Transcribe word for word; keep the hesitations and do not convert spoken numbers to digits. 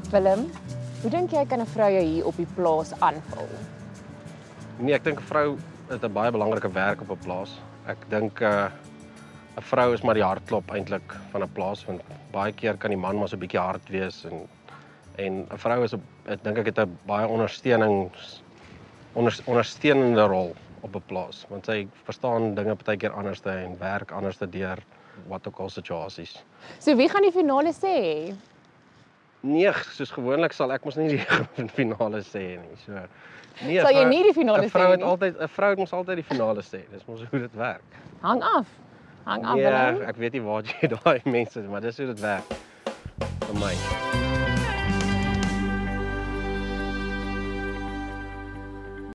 Willem, hoe dink jy kan 'n vrou jou hier op die plaas aanvul? Nee, ek dink 'n vrou het 'n baie belangrike werk op 'n plaas. Ek dink 'n uh, 'n vrou is maar die hartklop eintlik van 'n plaas, want baie keer kan die man maar so 'n bietjie hard wees en en 'n vrou is 'n ek dink ek het 'n baie ondersteunings onder, ondersteunende rol op 'n plaas, want sy verstaan dinge partykeer anderste en werk anderste deur wat ook al situasies. So wie gaan die finale sê? Nee, soos gewoonlik sal ek mos nie die finale sê nie. So nee, Sal jy nie die finale sê nie? 'n vrou het altyd 'n vrou het mos altyd die finale sê. Dis mos hoe dit werk. Hang af. Hang af, Nee, Willem. ek weet nie waar jy daai mense is, maar dis hoe dit werk vir my.